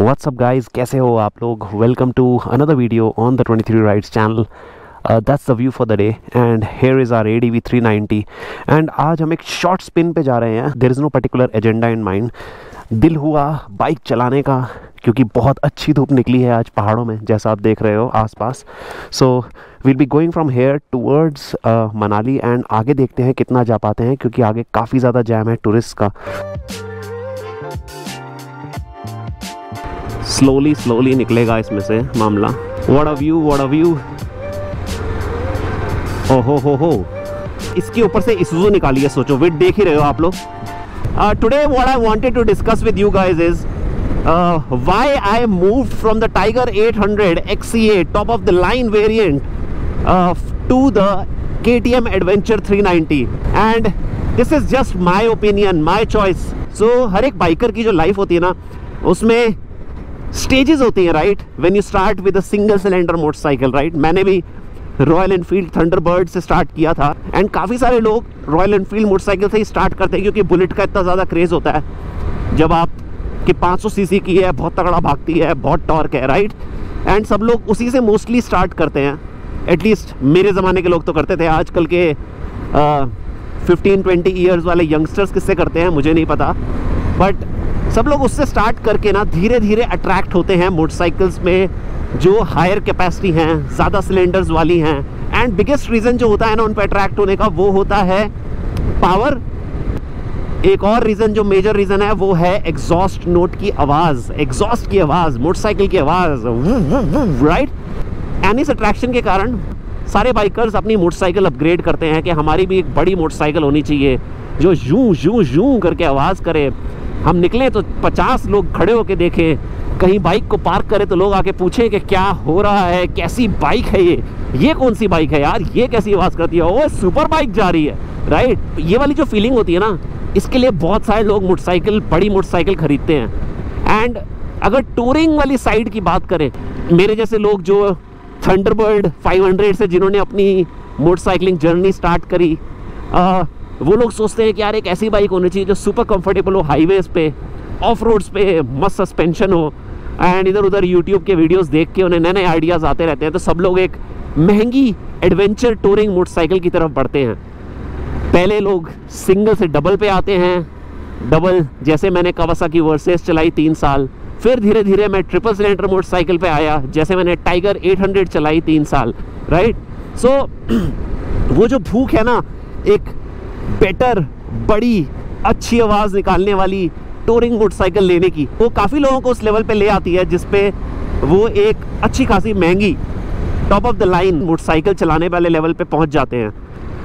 What's up guys, कैसे हो आप लोग। Welcome to another video on the 23 rides channel. That's the view for the day and here is our ADV 390 and आज हम एक short spin पे जा रहे हैं। There is no particular agenda in mind. दिल हुआ बाइक चलाने का क्योंकि बहुत अच्छी धूप निकली है आज पहाड़ों में, जैसा आप देख रहे हो आसपास। So will be going from here towards Manali and आगे देखते हैं कितना जा पाते हैं क्योंकि आगे काफ़ी ज़्यादा जैम है टूरिस्ट का। स्लोली निकलेगा इसमें से मामला। What a view, what a view. ओहो हो, इसके ऊपर से इसूज़ू निकाली है, सोचो। विड देख ही रहे हो आप लोग। Today what I wanted to discuss with you guys is why I moved from the tiger 800 XCA top of the line variant to the KTM adventure 390 and this is just my opinion, my choice. So हर एक biker की जो life होती है ना, उसमें stages होती हैं, right. When you start with a single cylinder motorcycle, right. मैंने भी रॉयल एनफील्ड थंडरबर्ड से स्टार्ट किया था एंड काफ़ी सारे लोग रॉयल एनफील्ड मोटरसाइकिल से ही स्टार्ट करते हैं क्योंकि बुलेट का इतना ज़्यादा क्रेज़ होता है। जब आप कि 500 cc की है, बहुत तगड़ा भागती है, बहुत टॉर्क है, राइट। एंड सब लोग उसी से मोस्टली स्टार्ट करते हैं। एटलीस्ट मेरे ज़माने के लोग तो करते थे। आजकल के 15-20 ईयर्स वाले यंगस्टर्स किससे करते हैं मुझे नहीं पता, बट सब लोग उससे स्टार्ट करके ना धीरे धीरे अट्रैक्ट होते हैं मोटरसाइकिल्स में जो हायर कैपेसिटी हैं, ज़्यादा सिलेंडर्स वाली हैं। एंड बिगेस्ट रीज़न जो होता है ना उन पर अट्रैक्ट होने का, वो होता है पावर। एक और रीज़न जो मेजर रीज़न है वो है एग्जॉस्ट नोट की आवाज़, एग्जॉस्ट की आवाज़, मोटरसाइकिल की आवाज़, राइट। एंड इस अट्रैक्शन के कारण सारे बाइकर्स अपनी मोटरसाइकिल अपग्रेड करते हैं कि हमारी भी एक बड़ी मोटरसाइकिल होनी चाहिए जो यूं यूं यूं करके आवाज़ करे। हम निकलें तो 50 लोग खड़े होके देखें, कहीं बाइक को पार्क करें तो लोग आके पूछें कि क्या हो रहा है, कैसी बाइक है ये कौन सी बाइक है यार, ये कैसी आवाज़ करती है, ओ सुपर बाइक जा रही है, राइट। ये वाली जो फीलिंग होती है ना, इसके लिए बहुत सारे लोग मोटरसाइकिल, बड़ी मोटरसाइकिल खरीदते हैं। एंड अगर टूरिंग वाली साइड की बात करें, मेरे जैसे लोग जो थंडरबर्ड 500 से जिन्होंने अपनी मोटरसाइकिलिंग जर्नी स्टार्ट करी, वो लोग सोचते हैं कि यार एक ऐसी बाइक होनी चाहिए जो सुपर कंफर्टेबल हो, हाईवेज़ पे, ऑफ रोड्स पे, मस्त सस्पेंशन हो। एंड इधर उधर यूट्यूब के वीडियोस देख के उन्हें नए नए आइडियाज़ आते रहते हैं, तो सब लोग एक महंगी एडवेंचर टूरिंग मोटरसाइकिल की तरफ बढ़ते हैं। पहले लोग सिंगल से डबल पे आते हैं। डबल जैसे मैंने कावासाकी वर्सेस चलाई 3 साल, फिर धीरे धीरे मैं ट्रिपल सिलेंडर मोटरसाइकिल पे आया, जैसे मैंने टाइगर 800 चलाई 3 साल, राइट। सो वो जो भूख है ना एक बेटर, बड़ी, अच्छी आवाज़ निकालने वाली टूरिंग मोटरसाइकिल लेने की, वो काफ़ी लोगों को उस लेवल पे ले आती है जिस पे वो एक अच्छी खासी महंगी top of the line motorcycle चलाने वाले लेवल पे पहुंच जाते हैं।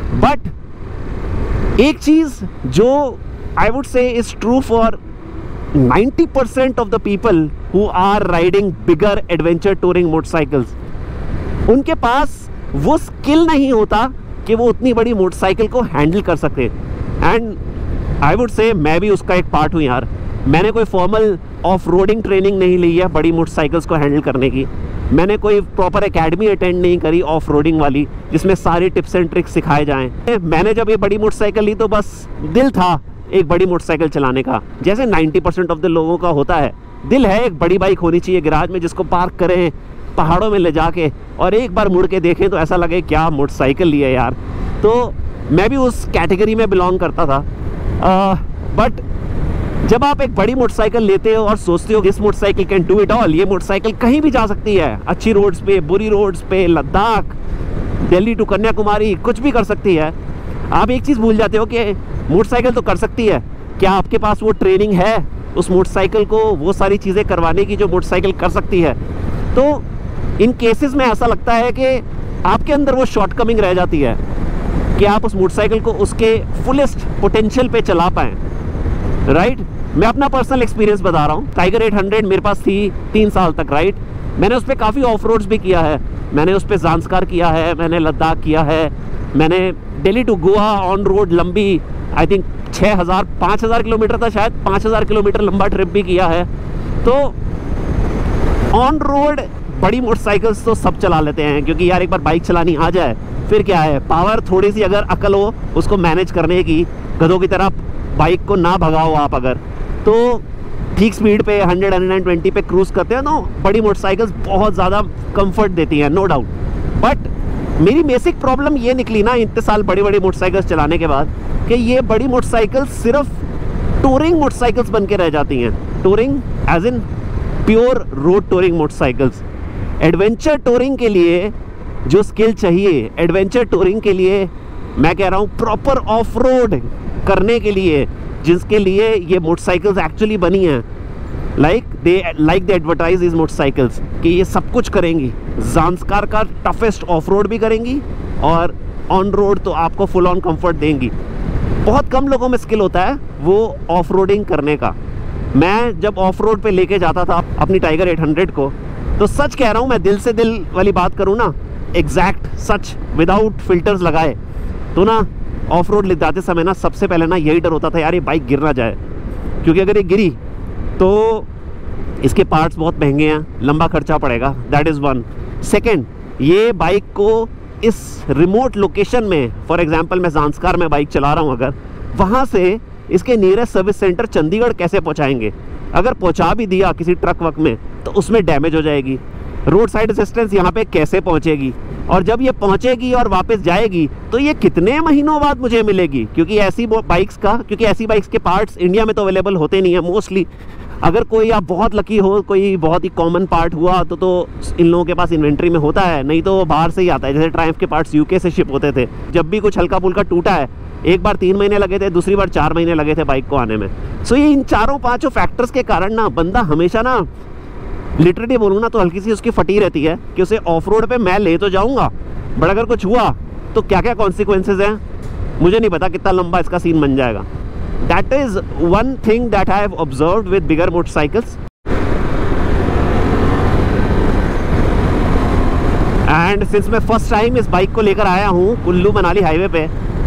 बट एक चीज़ जो I would say is true for 90% of the people who are riding bigger adventure touring motorcycles, उनके पास वो स्किल नहीं होता कि वो उतनी बड़ी मोटरसाइकिल को हैंडल कर सके। एंड आई वुड से मैं भी उसका एक पार्ट हूँ यार। मैंने कोई फॉर्मल ऑफ रोडिंग ट्रेनिंग नहीं ली है बड़ी मोटरसाइकिल्स को हैंडल करने की। मैंने कोई प्रॉपर एकेडमी अटेंड नहीं करी ऑफ रोडिंग वाली जिसमें सारी टिप्स एंड ट्रिक्स सिखाए जाएँ। मैंने जब ये बड़ी मोटरसाइकिल ली तो बस दिल था एक बड़ी मोटरसाइकिल चलाने का, जैसे 90% ऑफ द लोगों का होता है। दिल है एक बड़ी बाइक होनी चाहिए गैराज में जिसको पार्क करें पहाड़ों में ले जाके और एक बार मुड़ के देखें तो ऐसा लगे क्या मोटरसाइकिल ली है यार। तो मैं भी उस कैटेगरी में बिलोंग करता था। बट जब आप एक बड़ी मोटरसाइकिल लेते हो और सोचते हो this motorcycle can do it all, ये मोटरसाइकिल कहीं भी जा सकती है, अच्छी रोड्स पे, बुरी रोड्स पे, लद्दाख, दिल्ली टू कन्याकुमारी, कुछ भी कर सकती है। आप एक चीज़ भूल जाते हो कि मोटरसाइकिल तो कर सकती है, क्या आपके पास वो ट्रेनिंग है उस मोटरसाइकिल को वो सारी चीज़ें करवाने की जो मोटरसाइकिल कर सकती है। तो इन केसेस में ऐसा लगता है कि आपके अंदर वो शॉर्टकमिंग रह जाती है कि आप उस मोटरसाइकिल को उसके फुलेस्ट पोटेंशियल पे चला पाएँ, राइट। मैं अपना पर्सनल एक्सपीरियंस बता रहा हूँ। टाइगर 800 मेरे पास थी 3 साल तक, राइट। मैंने उस पर काफ़ी ऑफ रोड्स भी किया है, मैंने उस पर ज़ांस्कार किया है, मैंने लद्दाख किया है, मैंने Delhi to Goa on road लंबी, आई थिंक 5,000 किलोमीटर था शायद, 5,000 किलोमीटर लंबा ट्रिप भी किया है। तो ऑन रोड बड़ी मोटरसाइकिल्स तो सब चला लेते हैं क्योंकि यार एक बार बाइक चलानी आ जाए फिर क्या है, पावर थोड़ी सी अगर अकल हो उसको मैनेज करने की, गधों की तरह बाइक को ना भगाओ आप अगर, तो ठीक स्पीड पे 100-120 पे क्रूज करते हैं तो बड़ी मोटरसाइकिल्स बहुत ज़्यादा कंफर्ट देती हैं, नो डाउट। बट मेरी बेसिक प्रॉब्लम ये निकली ना इतने साल बड़ी बड़ी मोटरसाइकिल्स चलाने के बाद कि ये बड़ी मोटरसाइकिल्स सिर्फ टूरिंग मोटरसाइकिल्स बन के रह जाती हैं। Touring as in pure road touring motorcycles. Adventure touring के लिए जो स्किल चाहिए, एडवेंचर टूरिंग के लिए मैं कह रहा हूँ प्रॉपर ऑफ रोड करने के लिए, जिसके लिए ये मोटरसाइकिल्स एक्चुअली बनी हैं, like they advertise is motorcycles कि ये सब कुछ करेंगी। ज़ांस्कार का टफेस्ट ऑफ रोड भी करेंगी और ऑन रोड तो आपको फुल ऑन कंफर्ट देंगी। बहुत कम लोगों में स्किल होता है वो ऑफ रोडिंग करने का। मैं जब ऑफ रोड पे लेके जाता था अपनी टाइगर 800 को, तो सच कह रहा हूँ, मैं दिल से दिल वाली बात करूँ ना, एग्जैक्ट सच विदाउट फिल्टर्स लगाए, तो ना ऑफ रोड ले जाते समय ना सबसे पहले ना यही डर होता था यार ये बाइक गिर ना जाए, क्योंकि अगर ये गिरी तो इसके पार्ट्स बहुत महंगे हैं, लंबा खर्चा पड़ेगा, दैट इज़ वन। सेकेंड, ये बाइक को इस रिमोट लोकेशन में, फॉर एग्जांपल मैं ज़ांस्कार में बाइक चला रहा हूँ, अगर वहाँ से इसके नियरेस्ट सर्विस सेंटर चंडीगढ़ कैसे पहुँचाएंगे? अगर पहुँचा भी दिया किसी ट्रक वक में तो उसमें डैमेज हो जाएगी। रोड साइड असिस्टेंस यहाँ पे कैसे पहुँचेगी? और जब ये पहुँचेगी और वापस जाएगी तो ये कितने महीनों बाद मुझे मिलेगी? क्योंकि ऐसी बाइक्स के पार्ट्स इंडिया में तो अवेलेबल होते नहीं है मोस्टली। अगर कोई आप बहुत लकी हो, कोई बहुत ही कॉमन पार्ट हुआ तो इन लोगों के पास इन्वेंट्री में होता है, नहीं तो बाहर से ही आता है। जैसे ट्रायम्फ के पार्ट्स यूके से शिप होते थे। जब भी कुछ हल्का फुल्का टूटा है, एक बार 3 महीने लगे थे, दूसरी बार 4 महीने लगे थे बाइक को आने में। सो ये इन 4-5 फैक्टर्स के कारण ना बंदा हमेशा ना, लिटरली बोलूँ ना तो हल्की सी उसकी फटी रहती है कि उसे ऑफ रोड पे मैं ले तो जाऊँगा, बट अगर कुछ हुआ तो क्या क्या कॉन्सिक्वेंसेज हैं मुझे नहीं पता, कितना लंबा इसका सीन बन जाएगा। That is one thing that I have observed with bigger motorcycles. And since मैं फर्स्ट टाइम इस बाइक को लेकर आया हूँ कुल्लू मनाली हाईवे पे,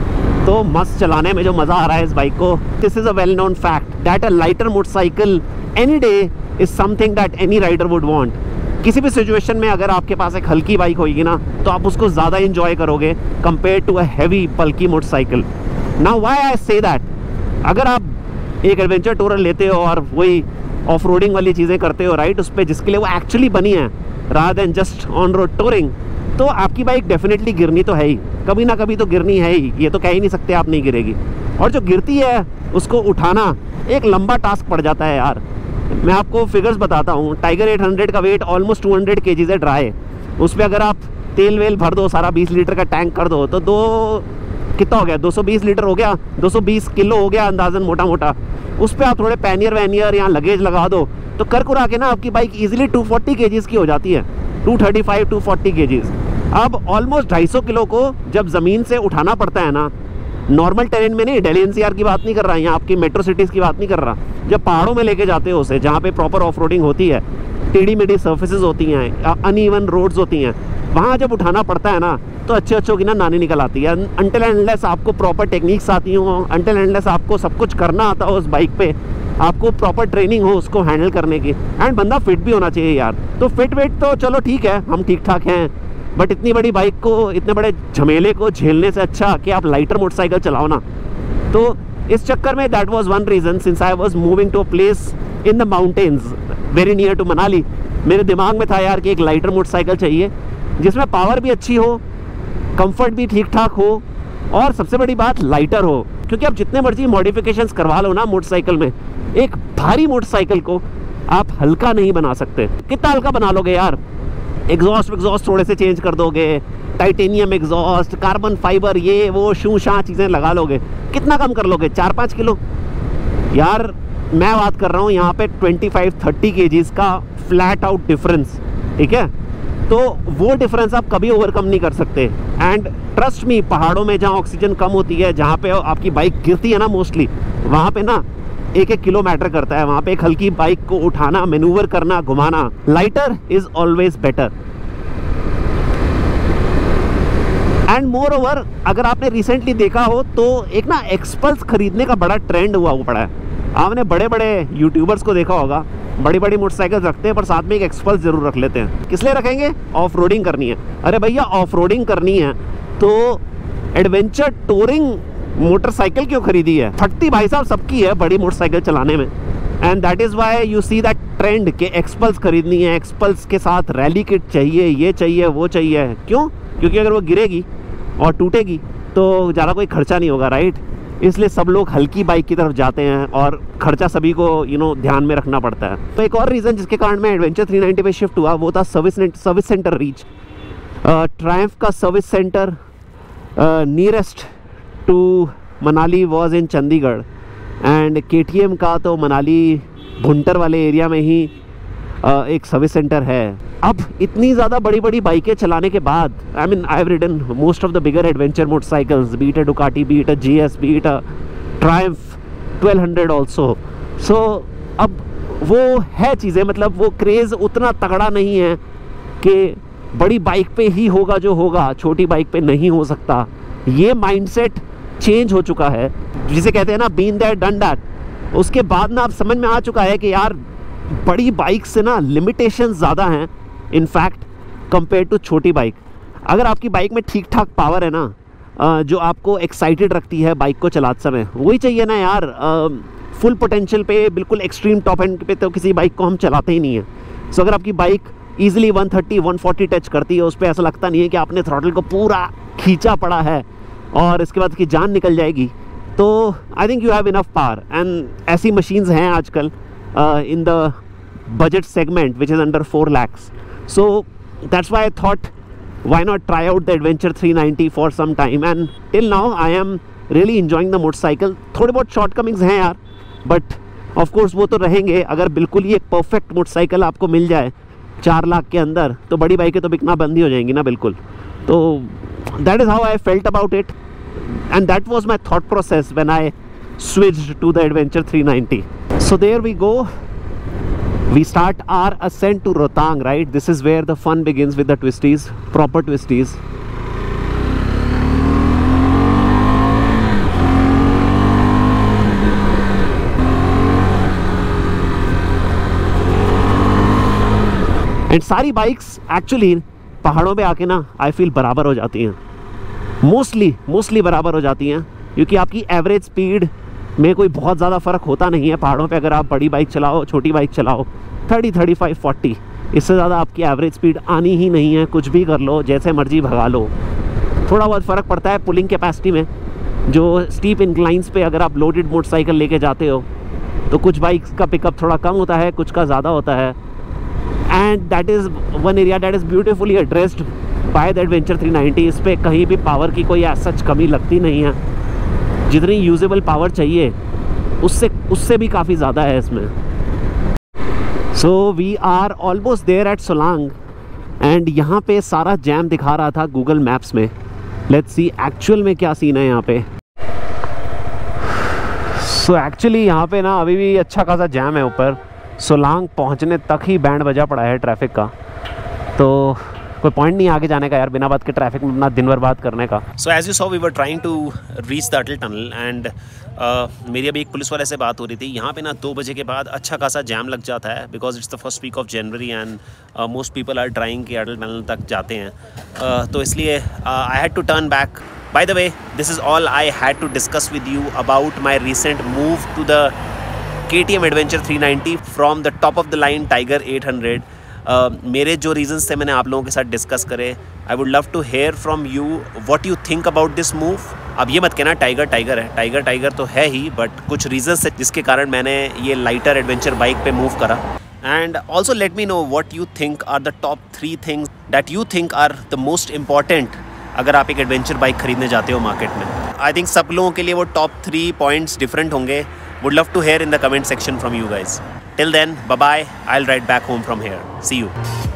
तो मस्त चलाने में जो मज़ा आ रहा है इस बाइक को। This is a well known fact that a lighter motorcycle any day is something that any rider would want. किसी भी सिचुएशन में अगर आपके पास एक हल्की बाइक होगी ना तो आप उसको ज़्यादा इंजॉय करोगे compare to a heavy bulky motorcycle. Now why I say that? अगर आप एक एडवेंचर टूरर लेते हो और वही ऑफ रोडिंग वाली चीज़ें करते हो, राइट, उस पर जिसके लिए वो एक्चुअली बनी है rather than just on road touring, तो आपकी बाइक डेफिनेटली गिरनी तो है ही, कभी ना कभी तो गिरनी है ही, ये तो कह ही नहीं सकते आप नहीं गिरेगी। और जो गिरती है उसको उठाना एक लंबा टास्क पड़ जाता है यार। मैं आपको फिगर्स बताता हूँ। टाइगर 800 का वेट ऑलमोस्ट 200 kg है ड्राई। उस पर अगर आप तेल वेल भर दो, सारा 20 लीटर का टैंक कर दो, तो कितना हो गया? 220 लीटर हो गया, 220 किलो हो गया अंदाजन मोटा मोटा। उस पर आप थोड़े पैनियर वैनियर या लगेज लगा दो तो कर कुरा के ना आपकी बाइक इजीली 240 kgs की हो जाती है, 235-240 kgs। अब ऑलमोस्ट 250 किलो को जब ज़मीन से उठाना पड़ता है ना, नॉर्मल टेरेन में नहीं, दिल्ली एनसीआर की बात नहीं कर रहा, यहाँ आपकी मेट्रो सिटीज़ की बात नहीं कर रहा, जब पहाड़ों में लेके जाते हो उसे, जहाँ पे प्रॉपर ऑफ रोडिंग होती है, टेढ़ी मेढ़ी सर्फेसेस होती हैं, अनइवन रोड्स होती हैं, वहाँ जब उठाना पड़ता है ना तो अच्छे की ना नानी निकल आती है। अनटिल एंड अनलेस आपको प्रॉपर टेक्निक्स आती हो, अनटिल एंड अनलेस आपको सब कुछ करना आता हो उस बाइक पे, आपको प्रॉपर ट्रेनिंग हो उसको हैंडल करने की, एंड बंदा फिट भी होना चाहिए यार। तो फिट वेट तो चलो ठीक है, हम ठीक ठाक हैं, बट इतनी बड़ी बाइक को, इतने बड़े झमेले को झेलने से अच्छा कि आप लाइटर मोटरसाइकिल चलाओ ना। तो इस चक्कर में that was one reason, since I was moving to a place in the mountains very near to Manali, मेरे दिमाग में था यार कि एक लाइटर मोटरसाइकिल चाहिए जिसमें पावर भी अच्छी हो, कंफर्ट भी ठीक ठाक हो, और सबसे बड़ी बात लाइटर हो। क्योंकि आप जितने मर्जी मॉडिफिकेशंस करवा लो ना मोटरसाइकिल में, एक भारी मोटरसाइकिल को आप हल्का नहीं बना सकते। कितना हल्का बना लोगे यार? एग्जॉस्ट थोड़े से चेंज कर दोगे, टाइटेनियम एग्जॉस्ट, कार्बन फाइबर, ये वो शू शाँ चीज़ें लगा लोगे, कितना कम कर लोगे? 4-5 किलो यार। मैं बात कर रहा हूँ यहाँ पे 25-30 kgs का फ्लैट आउट डिफरेंस, ठीक है? तो वो डिफरेंस आप कभी ओवरकम नहीं कर सकते। एंड ट्रस्ट मी, पहाड़ों में जहाँ ऑक्सीजन कम होती है, जहाँ पे आपकी बाइक गिरती है ना मोस्टली, वहाँ पे ना 1-1 किलो मैटर करता है। वहाँ पे एक हल्की बाइक को उठाना, मैन्यूवर करना, घुमाना, lighter is always better. And moreover, अगर आपने रिसेंटली देखा हो तो एक ना एक्सपल्स खरीदने का बड़ा ट्रेंड हुआ पड़ा है। आपने बड़े बड़े यूट्यूबर्स को देखा होगा, बड़ी बड़ी मोटरसाइकिल रखते हैं पर साथ में एक एक्सपल्स जरूर रख लेते हैं। किस लिए रखेंगे? ऑफ रोडिंग करनी है। अरे भैया, ऑफ रोडिंग करनी है तो एडवेंचर टूरिंग मोटरसाइकिल क्यों खरीदी है? फटती भाई साहब सबकी है बड़ी मोटरसाइकिल चलाने में, and that is why you see that trend कि एक्सपल्स खरीदनी है, एक्सपल्स के साथ रैली किट चाहिए, ये चाहिए, वो चाहिए। क्यों? क्योंकि अगर वो गिरेगी और टूटेगी तो ज़्यादा कोई खर्चा नहीं होगा, राइट? इसलिए सब लोग हल्की बाइक की तरफ जाते हैं और खर्चा सभी को ध्यान में रखना पड़ता है। तो एक और रीज़न जिसके कारण मैं एडवेंचर 390 पे शिफ्ट हुआ वो था सर्विस सेंटर रीच। ट्रायम्फ का service centre nearest to Manali was in Chandigarh and KTM का तो मनाली भुंटर वाले एरिया में ही एक सर्विस सेंटर है। अब इतनी ज़्यादा बड़ी बड़ी बाइकें चलाने के बाद, I mean I have ridden most of the bigger adventure motorcycles, be it a Ducati, be it a GS, be it a Triumph 1200 also. So अब वो है चीज़ें, मतलब वो क्रेज़ उतना तगड़ा नहीं है कि बड़ी बाइक पे ही होगा जो होगा, छोटी बाइक पे नहीं हो सकता। ये माइंडसेट चेंज हो चुका है, जिसे कहते हैं ना बीन दैट डन दैट। उसके बाद ना अब समझ में आ चुका है कि यार बड़ी बाइक से ना लिमिटेशन ज़्यादा हैं इनफैक्ट कंपेयर टू छोटी बाइक। अगर आपकी बाइक में ठीक ठाक पावर है ना, जो आपको एक्साइटेड रखती है बाइक को चलाते समय, वही चाहिए ना यार। फुल पोटेंशियल पे, बिल्कुल एक्सट्रीम टॉप एंड पे तो किसी बाइक को हम चलाते ही नहीं है। सो अगर आपकी बाइक ईजिली 130 140 टच करती है, उस पर ऐसा लगता नहीं है कि आपने थ्रॉटल को पूरा खींचा पड़ा है और इसके बाद की जान निकल जाएगी, तो I think you have enough power. And ऐसी मशीन्स हैं आजकल in the budget segment which is under 4 lakhs। So that's why I thought why not try out the Adventure 390 for some time, and till now I am really enjoying the motorcycle. थोड़े बहुत shortcomings हैं यार, but of course वो तो रहेंगे। अगर बिल्कुल ही एक परफेक्ट मोटरसाइकिल आपको मिल जाए 4 लाख के अंदर, तो बड़ी बाइकें तो बिकना बंद ही हो जाएंगी ना, बिल्कुल। तो that is how I felt about it, and that was my thought process when I switched to the Adventure 390. So there we go, we start our ascent to Rohtang, right? This is where the fun begins with the twisties, proper twisties. And सारी bikes actually पहाड़ों पे आके ना I feel बराबर हो जाती हैं, mostly बराबर हो जाती हैं, क्योंकि आपकी एवरेज स्पीड में कोई बहुत ज़्यादा फ़र्क होता नहीं है पहाड़ों पे। अगर आप बड़ी बाइक चलाओ, छोटी बाइक चलाओ, 30 35 40, इससे ज़्यादा आपकी एवरेज स्पीड आनी ही नहीं है। कुछ भी कर लो, जैसे मर्जी भगा लो, थोड़ा बहुत फ़र्क पड़ता है पुलिंग कैपेसिटी में। जो स्टीप इंक्लाइंस पे अगर आप लोडेड मोटरसाइकिल लेके जाते हो तो कुछ बाइक्स का पिकअप थोड़ा कम होता है, कुछ का ज़्यादा होता है। And that is one area that is beautifully addressed by the Adventure 390। इस पर कहीं भी पावर की कोई सच कमी लगती नहीं है। जितनी यूजेबल पावर चाहिए उससे भी काफ़ी ज़्यादा है इसमें। So we are almost there at Solang, and यहाँ पे सारा जैम दिखा रहा था गूगल मैप्स में। लेट्स सी एक्चुअल में क्या सीन है यहाँ पे। सो एक्चुअली यहाँ पे ना अभी भी अच्छा खासा जैम है ऊपर। सोलांग पहुँचने तक ही बैंड बजा पड़ा है ट्रैफिक का, तो कोई पॉइंट नहीं आगे जाने का यार, बिना बात के ट्रैफिक में अपना दिन बर्बाद करने का। So as you saw we were trying to reach the Atal Tunnel, and मेरी अभी एक पुलिस वाले से बात हो रही थी। यहाँ पे ना 2 बजे के बाद अच्छा खासा जैम लग जाता है, because it's the first week of January and most people are trying कि अटल टनल तक जाते हैं। तो इसलिए I had to turn back. By the way, this is all I had to discuss with you about my recent move to the KTM Adventure 390 from the top of the line Tiger 800। मेरे जो reasons थे मैंने आप लोगों के साथ discuss करे। I would love to hear from you what you think about this move. अब ये मत कहना टाइगर है, टाइगर तो है ही, बट कुछ रीजंस है जिसके कारण मैंने ये लाइटर एडवेंचर बाइक पे मूव करा। And also let me know what you think are the top 3 things that you think are the most important अगर आप एक एडवेंचर बाइक खरीदने जाते हो मार्केट में। आई थिंक सब लोगों के लिए वो टॉप 3 पॉइंट्स डिफरेंट होंगे। Would love to hear in the comment section from you guys. Till then, bye bye. I'll ride back home from here. See you.